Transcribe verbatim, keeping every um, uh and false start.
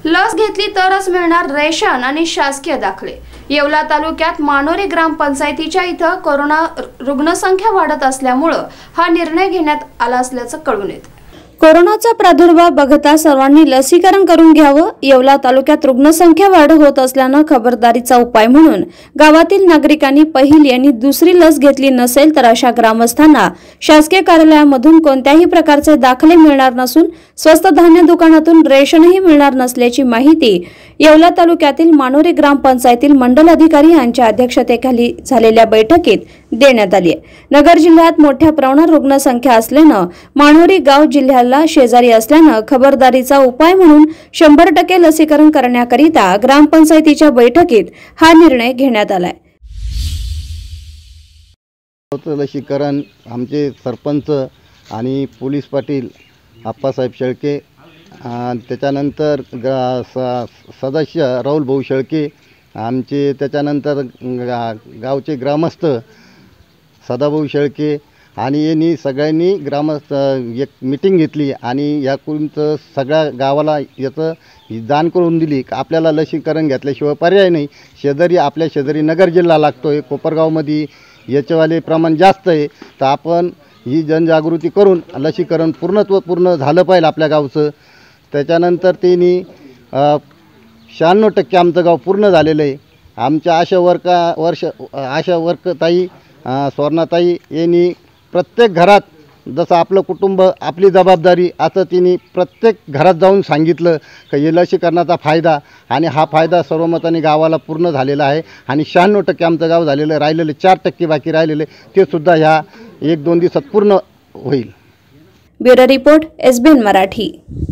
लस घेतली तरच मिळणार रेशन आणि शासकीय दाखले। येवला तालुक्यात मानोरी ग्रामपंचायतीच्या इथं कोरोना रुग्णसंख्या वाढत असल्यामुळे हा निर्णय घेण्यात आला असल्याचं कळून येतं। कोरोनाचा प्रादुर्भाव बघता सर्वांनी लसीकरण करून घ्यावं। येवला तालुक्यात रुग्णसंख्या वाढ होत असल्यानं खबरदारीचा उपाय म्हणून गावातील नागरिकांनी पहिली आणि दुसरी लस घेतली नसेल तर अशा ग्रामस्थांना शासकीय कार्यालयामधून कोणत्याही प्रकारचे दाखले मिळणार नसून स्वस्त धान्य दुकानातून रेशनही मिळणार नसल्याची माहिती येवला तालुक्यातील मानोरी ग्रामपंचायतील मंडल अधिकारी यांच्या अध्यक्षतेखाली झालेल्या बैठकीत देण्यात आली आहे। नगर जिल्ह्यात मोठ्या प्रमाणात रुग्णसंख्या असल्यानं मानोरी गाव जिल्ह्याला शेजारी असल्यानं खबरदारीचा उपाय म्हणून शंभर टक्के लसीकरण करण्याकरिता ग्रामपंचायतीच्या बैठकीत हा निर्णय घेण्यात आलाय। लसीकरण आमचे सरपंच आणि पोलीस पाटील आप्पासाहेब शेळके, त्याच्यानंतर सदस्य राहुल भाऊ शेळके, आमचे त्याच्यानंतर गावचे ग्रामस्थ सदाभाऊ शेळके आणि यांनी सगळ्यांनी ग्रामस्थ एक मीटिंग घेतली आणि याकून सगळ्या गावाला याचं जाण करून दिली की आपल्याला लसीकरण घेतल्याशिवाय पर्याय नाही। शेजारी आपल्या शेजारी नगर जिल्हा लागतो आहे, कोपरगावमध्ये याचेवाले प्रमाण जास्त आहे, तर आपण ही जनजागृती करून लसीकरण पूर्णत्व पूर्ण झालं पाहिजे आपल्या गावचं। त्याच्यानंतर त्यांनी शहाण्णव टक्के आमचं गाव पूर्ण झालेलं आहे। आमच्या आशा वर्का वर्ष आशा वर्कताई स्वर्णाताई यांनी प्रत्येक घरात जसं आपलं कुटुंब आपली जबाबदारी असं तिने प्रत्येक घरात जाऊन सांगितलं की हे लसीकरणाचा फायदा आणि हा फायदा सर्वमताने गावाला पूर्ण झालेला आहे आणि शहाण्णव टक्के आमचं गाव झालेलं राहिलेले चार टक्के बाकी राहिलेले ते सुद्धा ह्या एक दोन दिवसात पूर्ण होईल। Bureau report S B N Marathi.